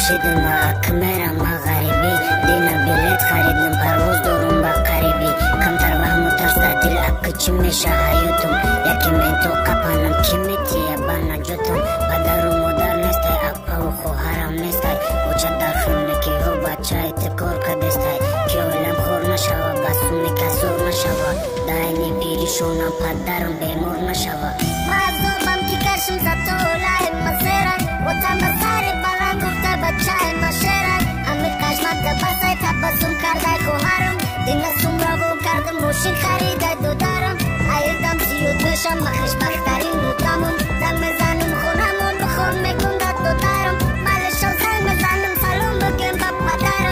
کشیدم اکمرم غریبی دینا بلیت خریدم پرواز دارم با قریبی کمتر وهم و ترس دل اک چی میشه حیاتم یکی من تو قپانم کی میتیه بنا جوتم پدر و مادر نیستی اپا و خواهرم نیستی بچه در خونه که هو بچه اتکار کدستی که علم خور نشوه بسومی کسور نشوه داینی بیریشونم پدرم بیمور نشوه مازوبم کی کشم زتو لایم مسیرن و تمساری بلند گفته بچه مشیرن امی کشمت دبسته تبسم کرده کوهرم دینا سمرابو کردم موشین خریده دو دارم ایدم زیاد بشم مخش بخترین نوتامون دم مزنم خونمون بخون میکنده دو دارم مالشو زن مزنم سلام بگیم با پدرم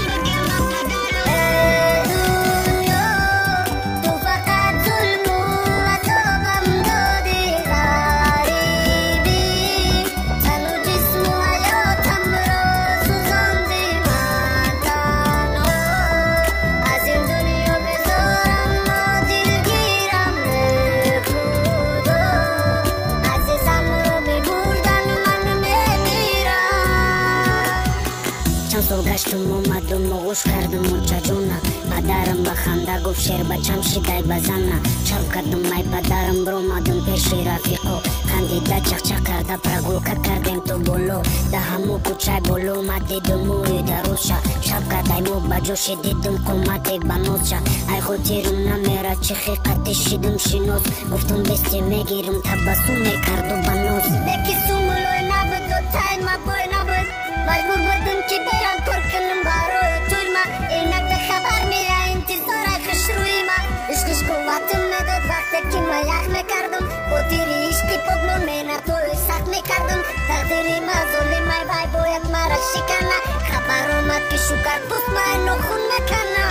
گشتم اومدم و غوش کردم موچه جونه پدرم بخنده گفت شیر بچم شیدای بزنه چاپ کردم ای پدرم برو مادم پیش رفیقو خندیده چخچه کرده پرگوکه کردیم تو بولو ده همو کوچه بولو ما دیدم موی دروز شه شب کردای مو بجوشی دیدم قومتی بنوز شه ای خود تیرم نمیره چی خیقتی شیدم شینوز گفتم بستی میگیرم تبسومی کردو بنوز یکی سومولوی نبود و تای ما بوی نبود مجبور بودم که بیان پر کنم باروی توی ما اینک به خبر میره انتظار خش روی ما عشقش قوتم نداد وقتی که ما یخ میکردم با تیری عشقی پبلون مینا توی سخت میکردم تقدیری ما ظلمای وای باید مرا شکنه خبر اومد که شکر پوست ما اینو خون میکنه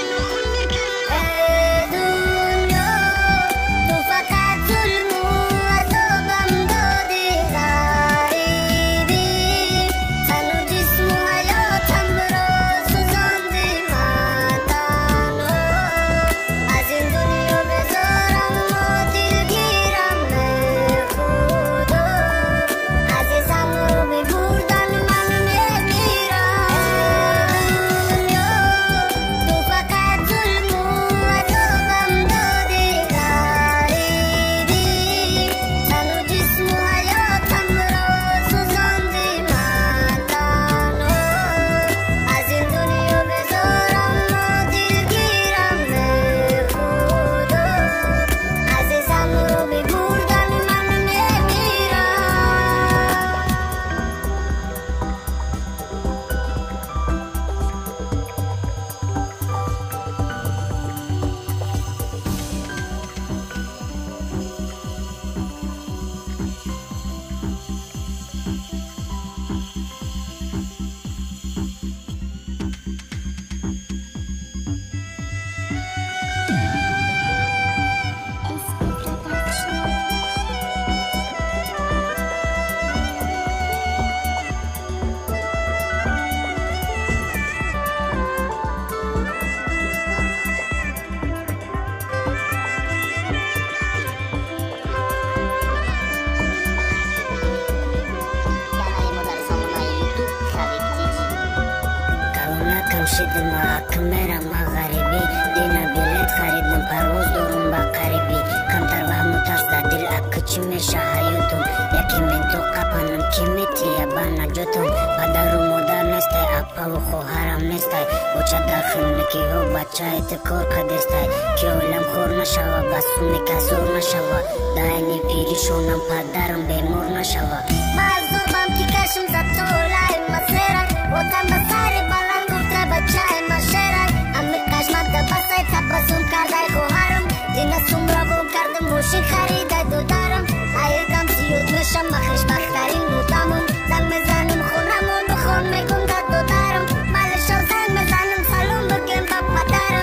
کشیدم اکمرم غریبی دینا بلیت خریدم پرواز دارم با قریبی کمتر وهم و ترس دل اک چی میشه حیاتم یکی من تو قپانم کی میتیه بنا جوتم پدر و مادر نیستی اپا و خواهرم نیستی بچه در خونه که هو بچه اتکار کدستی که علم خور نشوه بسومی کسور نشوه داینی پیریشونم پدرم بیمور نشوه مازوبم کی کشم زتو لایم مسیرن و تمساری بلند گفته بچه مشیرن امی کشمت دبسته تبسم کرده کوهرم دینا سمرابو کردم موشین خریده دو دارم ایدم زیاد بشم مخش بخترین نوتامون دم مزنم خونمون بخون میکنده دو دارم مالشو زن مزنم سلام بگیم با پدرم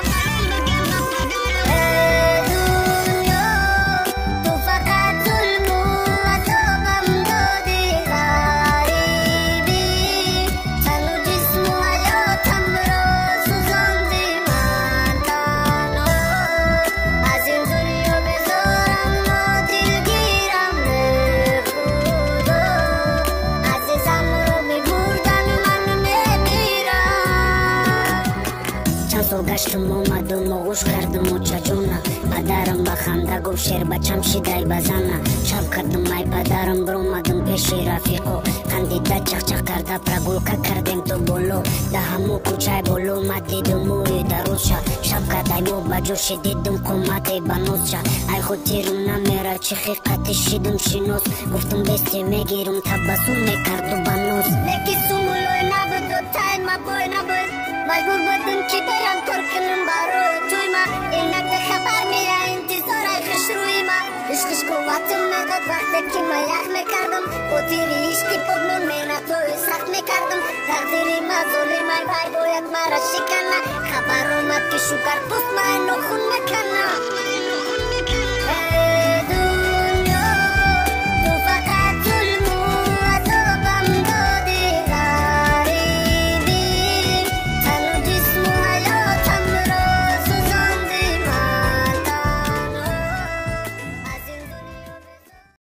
اسم гаштум омаду моғуш кардим оча ҷона падарам ба ханда гуфт шер бачам шидай базана чап кардим ай падарам бромадим пеши рафиқо қандида чақчақ карда прогулка кардем то боло да ҳаму кӯчаи боло омад дидум мӯи дарузша шаб кадай мо ба ҷӯши дидум қомате ба нозша ай худ тирум намера чи хиқати шидум шинос гуфтум бести мегирум табассум мекарду ба ноз леки сумулой набуду тай мабой набуд мажбур будум ки берам туркунум барои тӯйма инакда хабар мера интизор ай хушрӯйма ишқиш қувватум медод вақте ки ма ях мекардам хотири ишқи подмон мена тӯи сахт мекардам тақдири ма золимай вай бояд мара шикана хабар омад ки шукарпӯст май нохун мекана